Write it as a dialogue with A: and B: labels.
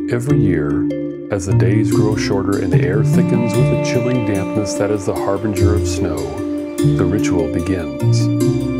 A: Every year, as the days grow shorter and the air thickens with a chilling dampness that is the harbinger of snow, the ritual begins.